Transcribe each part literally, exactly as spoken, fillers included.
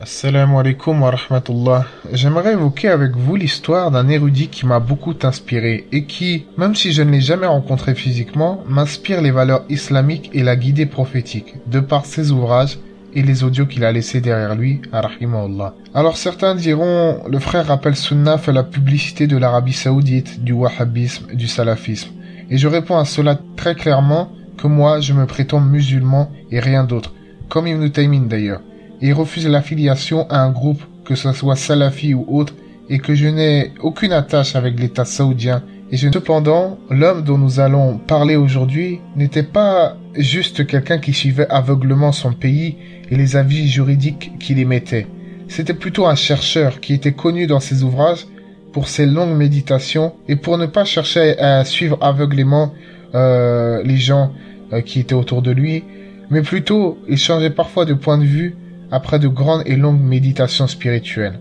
Assalamu alaikum wa rahmatullah. J'aimerais évoquer avec vous l'histoire d'un érudit qui m'a beaucoup inspiré et qui, même si je ne l'ai jamais rencontré physiquement, m'inspire les valeurs islamiques et la guidée prophétique, de par ses ouvrages et les audios qu'il a laissés derrière lui, rahimahullah. Alors certains diront, le frère Rappel Sunnah fait la publicité de l'Arabie Saoudite, du wahhabisme, du salafisme. Et je réponds à cela très clairement que moi, je me prétends musulman et rien d'autre, comme Ibn Taymin d'ailleurs. Et il refuse l'affiliation à un groupe, que ce soit salafi ou autre, et que je n'ai aucune attache avec l'État saoudien. Et je... Cependant, l'homme dont nous allons parler aujourd'hui n'était pas juste quelqu'un qui suivait aveuglement son pays et les avis juridiques qu'il émettait. C'était plutôt un chercheur qui était connu dans ses ouvrages pour ses longues méditations et pour ne pas chercher à suivre aveuglément euh, les gens euh, qui étaient autour de lui, mais plutôt il changeait parfois de point de vue après de grandes et longues méditations spirituelles.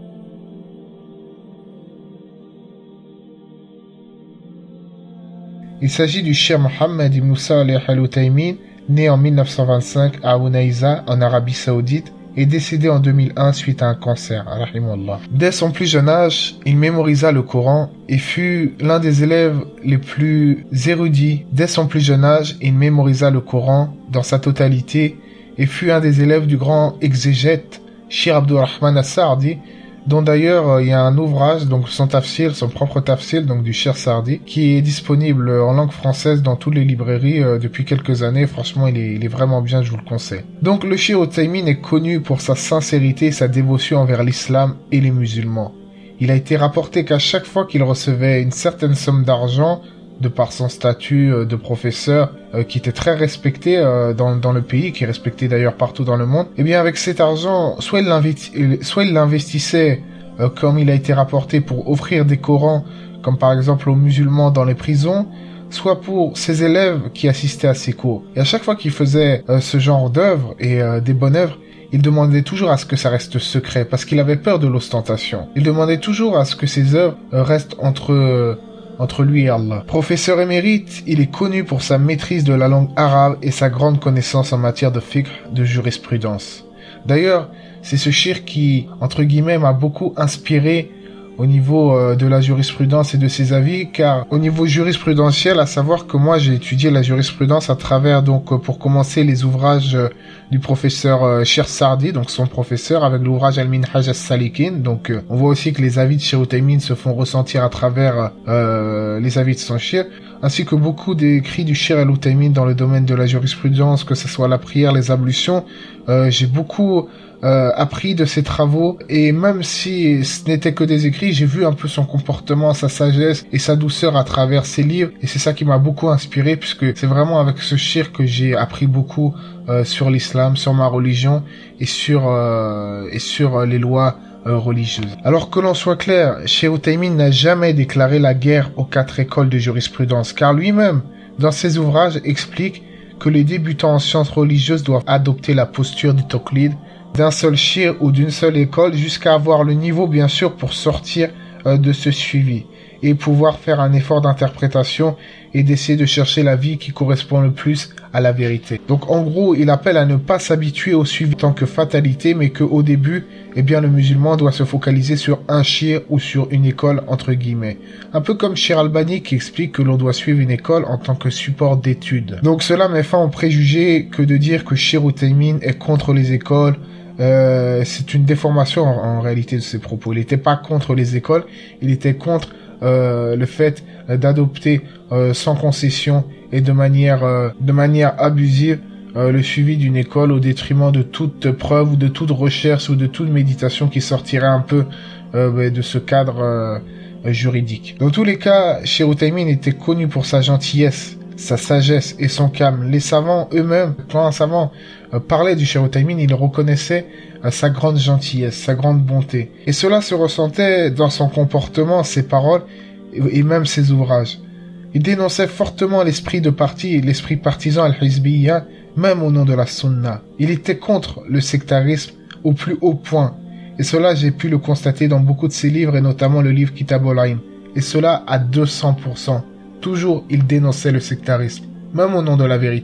Il s'agit du cheikh Mohammed ibn Salih al-Uthaymin, né en mille neuf cent vingt-cinq à Unaiza, en Arabie Saoudite, et décédé en deux mille un suite à un cancer, rahimahullah. Dès son plus jeune âge, il mémorisa le Coran et fut l'un des élèves les plus érudits. Dès son plus jeune âge, il mémorisa le Coran dans sa totalité et fut un des élèves du grand exégète Cheikh Abdurrahman As-Sa'di, dont d'ailleurs euh, il y a un ouvrage, donc son tafsir, son propre tafsir, donc du Cheikh Sa'di, qui est disponible en langue française dans toutes les librairies euh, depuis quelques années. Franchement, il est, il est vraiment bien, je vous le conseille. Donc le Cheikh Uthaymin est connu pour sa sincérité et sa dévotion envers l'islam et les musulmans. Il a été rapporté qu'à chaque fois qu'il recevait une certaine somme d'argent, de par son statut euh, de professeur, euh, qui était très respecté euh, dans, dans le pays, qui est respecté d'ailleurs partout dans le monde, et bien avec cet argent, soit il l'investi- soit il l'investissait, euh, comme il a été rapporté, pour offrir des Corans, comme par exemple aux musulmans dans les prisons, soit pour ses élèves qui assistaient à ses cours. Et à chaque fois qu'il faisait euh, ce genre d'œuvres, et euh, des bonnes œuvres, il demandait toujours à ce que ça reste secret, parce qu'il avait peur de l'ostentation. Il demandait toujours à ce que ses œuvres euh, restent entre... Euh, entre lui et Allah. Professeur émérite, il est connu pour sa maîtrise de la langue arabe et sa grande connaissance en matière de fiqh, de jurisprudence. D'ailleurs, c'est ce cheikh qui, entre guillemets, m'a beaucoup inspiré au niveau euh, de la jurisprudence et de ses avis, car au niveau jurisprudentiel, à savoir que moi j'ai étudié la jurisprudence à travers, donc euh, pour commencer, les ouvrages euh, du professeur euh, Cheikh Sa'di, donc son professeur, avec l'ouvrage Al-Minhaj As-Salikin. Donc euh, on voit aussi que les avis de Cheikh Uthaymin se font ressentir à travers euh, les avis de son cheikh, ainsi que beaucoup d'écrits du Cheikh Al-Uthaymin dans le domaine de la jurisprudence, que ce soit la prière, les ablutions. Euh, j'ai beaucoup Euh, appris de ses travaux, et même si ce n'était que des écrits, j'ai vu un peu son comportement, sa sagesse et sa douceur à travers ses livres, et c'est ça qui m'a beaucoup inspiré, puisque c'est vraiment avec ce cheikh que j'ai appris beaucoup euh, sur l'islam, sur ma religion et sur euh, et sur euh, les lois euh, religieuses. Alors que l'on soit clair, Cheikh Uthaymin n'a jamais déclaré la guerre aux quatre écoles de jurisprudence, car lui-même, dans ses ouvrages, explique que les débutants en sciences religieuses doivent adopter la posture du taqlid, d'un seul cheikh ou d'une seule école, jusqu'à avoir le niveau bien sûr pour sortir euh, de ce suivi et pouvoir faire un effort d'interprétation et d'essayer de chercher la vie qui correspond le plus à la vérité. Donc en gros, il appelle à ne pas s'habituer au suivi tant que fatalité, mais qu'au début, eh bien le musulman doit se focaliser sur un cheikh ou sur une école entre guillemets. Un peu comme Cheikh Albani qui explique que l'on doit suivre une école en tant que support d'études. Donc cela met fin au préjugé que de dire que Cheikh Uthaymin est contre les écoles. Euh, c'est une déformation en, en réalité de ses propos. Il n'était pas contre les écoles, il était contre euh, le fait euh, d'adopter euh, sans concession et de manière euh, de manière abusive euh, le suivi d'une école au détriment de toute preuve ou de toute recherche ou de toute méditation qui sortirait un peu euh, de ce cadre euh, juridique. Dans tous les cas, Cheikh Uthaymin était connu pour sa gentillesse, sa sagesse et son calme. Les savants eux-mêmes, quand un savant euh, parlait du Cheikh Uthaymin, il reconnaissait euh, sa grande gentillesse, sa grande bonté. Et cela se ressentait dans son comportement, ses paroles et, et même ses ouvrages. Il dénonçait fortement l'esprit de parti et l'esprit partisan al-Hizbiyya, même au nom de la Sunna. Il était contre le sectarisme au plus haut point. Et cela, j'ai pu le constater dans beaucoup de ses livres, et notamment le livre Kitab al-Ilm. Et cela à deux cents pour cent. Toujours, il dénonçait le sectarisme, même au nom de la vérité.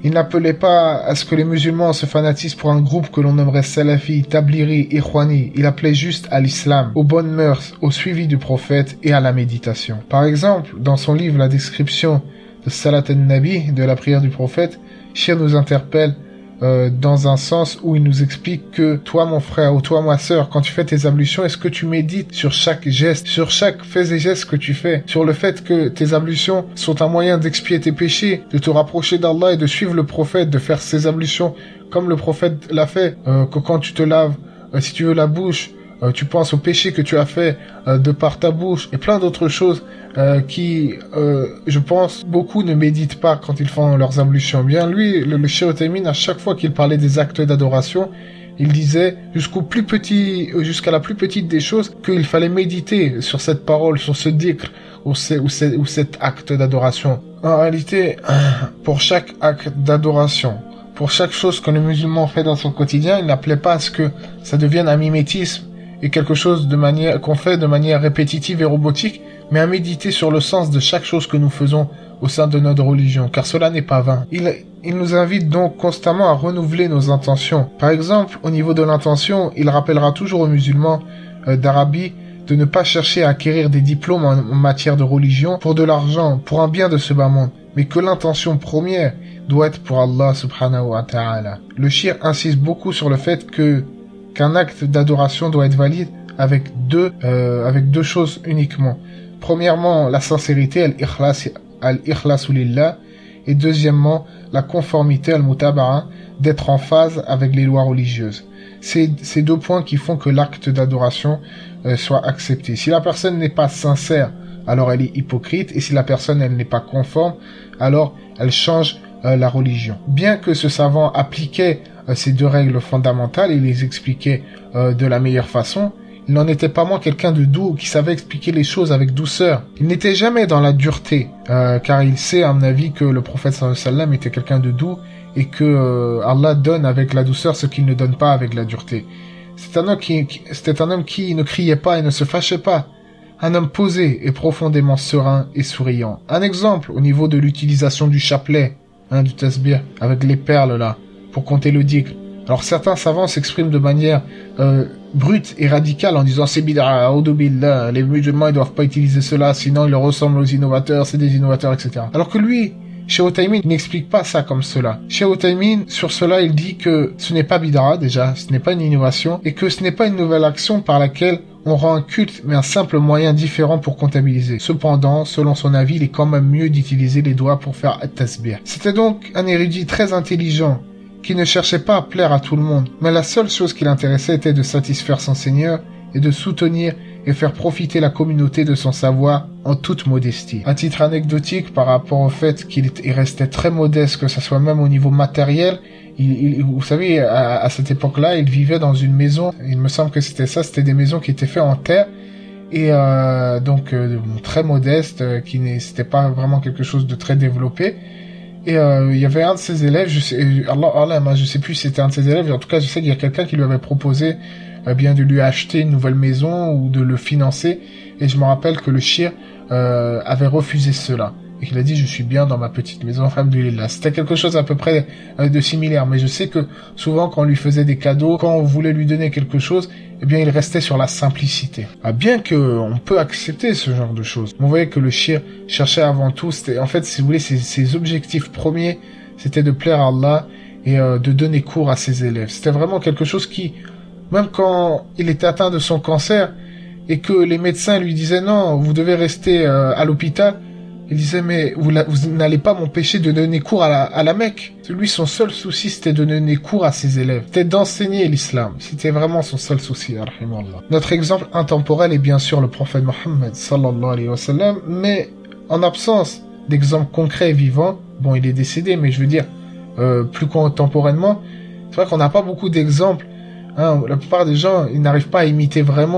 Il n'appelait pas à ce que les musulmans se fanatisent pour un groupe que l'on nommerait Salafi, Tabliri, Ikhwani. Il appelait juste à l'islam, aux bonnes mœurs, au suivi du prophète et à la méditation. Par exemple, dans son livre La description de Salat al-Nabi, de la prière du prophète, Shir nous interpelle Euh, dans un sens où il nous explique que toi mon frère ou toi ma sœur, quand tu fais tes ablutions, est-ce que tu médites sur chaque geste, sur chaque fait et geste que tu fais, sur le fait que tes ablutions sont un moyen d'expier tes péchés, de te rapprocher d'Allah et de suivre le prophète, de faire ses ablutions comme le prophète l'a fait, euh, que quand tu te laves, euh, si tu veux la bouche, euh, tu penses au péché que tu as fait euh, de par ta bouche et plein d'autres choses euh, qui, euh, je pense, beaucoup ne méditent pas quand ils font leurs ablutions. Bien, lui, le, le Cheikh Othaymin, à chaque fois qu'il parlait des actes d'adoration, il disait jusqu'au plus petit, jusqu'à la plus petite des choses, qu'il fallait méditer sur cette parole, sur ce dhikr ou, ce, ou, ce, ou cet acte d'adoration. En réalité, pour chaque acte d'adoration, pour chaque chose que le musulman fait dans son quotidien, il n'appelait pas à ce que ça devienne un mimétisme et quelque chose de manière qu'on fait de manière répétitive et robotique, mais à méditer sur le sens de chaque chose que nous faisons au sein de notre religion, car cela n'est pas vain. Il, il nous invite donc constamment à renouveler nos intentions. Par exemple, au niveau de l'intention, il rappellera toujours aux musulmans euh, d'Arabie de ne pas chercher à acquérir des diplômes en, en matière de religion pour de l'argent, pour un bien de ce bas monde, mais que l'intention première doit être pour Allah subhanahu wa ta'ala. Le shir insiste beaucoup sur le fait que qu'un acte d'adoration doit être valide avec deux, euh, avec deux choses uniquement. Premièrement, la sincérité, al-ikhlas, al-ikhlasu lillah, et deuxièmement, la conformité, al-mutaba'a, d'être en phase avec les lois religieuses. C'est ces deux points qui font que l'acte d'adoration euh, soit accepté. Si la personne n'est pas sincère, alors elle est hypocrite, et si la personne elle n'est pas conforme, alors elle change euh, la religion. Bien que ce savant appliquait euh, ces deux règles fondamentales et les expliquait euh, de la meilleure façon, il n'en était pas moins quelqu'un de doux, qui savait expliquer les choses avec douceur. Il n'était jamais dans la dureté, euh, car il sait, à mon avis, que le prophète sallallahu alayhi wa sallam était quelqu'un de doux, et que euh, Allah donne avec la douceur ce qu'il ne donne pas avec la dureté. C'était un homme qui, qui, c'était un homme qui ne criait pas et ne se fâchait pas. Un homme posé et profondément serein et souriant. Un exemple au niveau de l'utilisation du chapelet, hein, du tasbih, avec les perles là, pour compter le dhikr. Alors certains savants s'expriment de manière euh, brute et radicale en disant c'est bid'a, a'udhu billah, les musulmans ils doivent pas utiliser cela, sinon ils ressemblent aux innovateurs, c'est des innovateurs, et cetera. Alors que lui, Cheikh Othaymin n'explique pas ça comme cela. Cheikh Othaymin, sur cela, il dit que ce n'est pas bid'a déjà, ce n'est pas une innovation, et que ce n'est pas une nouvelle action par laquelle on rend un culte, mais un simple moyen différent pour comptabiliser. Cependant, selon son avis, il est quand même mieux d'utiliser les doigts pour faire at-tasbih. C'était donc un érudit très intelligent, qui ne cherchait pas à plaire à tout le monde, mais la seule chose qui l'intéressait était de satisfaire son Seigneur et de soutenir et faire profiter la communauté de son savoir en toute modestie. À titre anecdotique, par rapport au fait qu'il restait très modeste, que ce soit même au niveau matériel, il, il, vous savez, à, à cette époque-là, il vivait dans une maison, il me semble que c'était ça, c'était des maisons qui étaient faites en terre, et euh, donc euh, très modeste, euh, qui n'était pas vraiment quelque chose de très développé. Et euh, il y avait un de ses élèves, je sais, Allah, Allah, moi, je sais plus si c'était un de ses élèves, en tout cas je sais qu'il y a quelqu'un qui lui avait proposé euh, bien de lui acheter une nouvelle maison ou de le financer, et je me rappelle que le shir euh, avait refusé cela, et qu'il a dit je suis bien dans ma petite maison, alhamdoulilah. C'était quelque chose à peu près euh, de similaire, mais je sais que souvent quand on lui faisait des cadeaux, quand on voulait lui donner quelque chose, eh bien il restait sur la simplicité. Ah, bien que on peut accepter ce genre de choses. Vous voyez que le shir cherchait avant tout, c'était en fait, si vous voulez, ses, ses objectifs premiers, c'était de plaire à Allah et euh, de donner cours à ses élèves. C'était vraiment quelque chose qui, même quand il était atteint de son cancer et que les médecins lui disaient non, vous devez rester euh, à l'hôpital, il disait mais vous, vous n'allez pas m'empêcher de donner cours à la, à la Mecque. Lui, son seul souci, c'était de donner cours à ses élèves. C'était d'enseigner l'islam. C'était vraiment son seul souci, rahimallah. Notre exemple intemporel est bien sûr le prophète Mohammed, sallallahu alayhi wa sallam, mais en absence d'exemples concrets et vivants, bon, il est décédé, mais je veux dire, euh, plus contemporainement, c'est vrai qu'on n'a pas beaucoup d'exemples. Hein, la plupart des gens, ils n'arrivent pas à imiter vraiment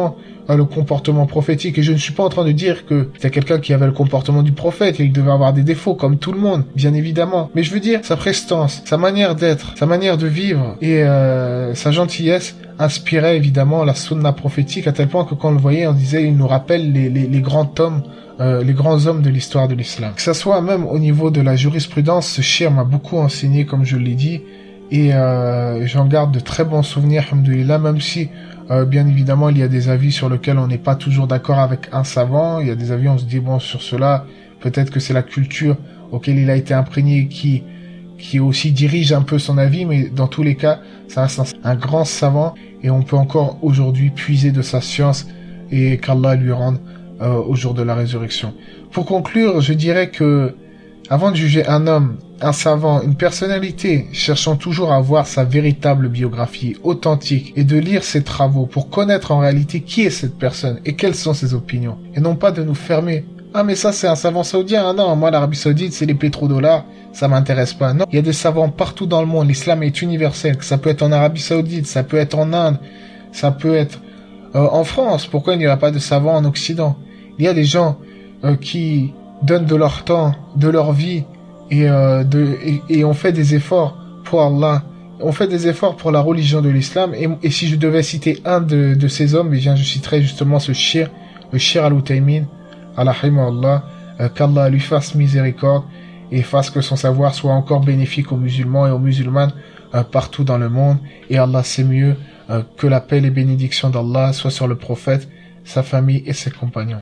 euh, le comportement prophétique. Et je ne suis pas en train de dire que c'était quelqu'un qui avait le comportement du prophète et il devait avoir des défauts comme tout le monde, bien évidemment. Mais je veux dire, sa prestance, sa manière d'être, sa manière de vivre et euh, sa gentillesse inspirait évidemment la sunna prophétique à tel point que quand on le voyait, on disait, il nous rappelle les, les, les grands hommes Euh, les grands hommes de l'histoire de l'islam. Que ça soit même au niveau de la jurisprudence, ce shir m'a beaucoup enseigné, comme je l'ai dit, et euh, j'en garde de très bons souvenirs, alhamdoulilah, même si, euh, bien évidemment, il y a des avis sur lesquels on n'est pas toujours d'accord avec un savant, il y a des avis, on se dit, bon, sur cela, peut-être que c'est la culture auquel il a été imprégné qui, qui aussi dirige un peu son avis, mais dans tous les cas, ça reste un, un grand savant, et on peut encore aujourd'hui puiser de sa science, et qu'Allah lui rende Euh, au jour de la résurrection. Pour conclure, je dirais que, avant de juger un homme, un savant, une personnalité, cherchons toujours à voir sa véritable biographie authentique et de lire ses travaux pour connaître en réalité qui est cette personne et quelles sont ses opinions. Et non pas de nous fermer. Ah mais ça c'est un savant saoudien, ah non, moi l'Arabie Saoudite c'est les pétrodollars, ça m'intéresse pas. Non, il y a des savants partout dans le monde, l'islam est universel, ça peut être en Arabie Saoudite, ça peut être en Inde, ça peut être euh, en France, pourquoi il n'y aura pas de savants en Occident? Il y a des gens euh, qui donnent de leur temps, de leur vie, et, euh, de, et, et on fait des efforts pour Allah. On fait des efforts pour la religion de l'islam. Et, et si je devais citer un de, de ces hommes, eh bien, je citerais justement ce shir, le shir al-Utaymin, Allah, euh, qu'Allah lui fasse miséricorde et fasse que son savoir soit encore bénéfique aux musulmans et aux musulmanes euh, partout dans le monde. Et Allah sait mieux euh, que la paix et les bénédictions d'Allah soient sur le prophète, sa famille et ses compagnons.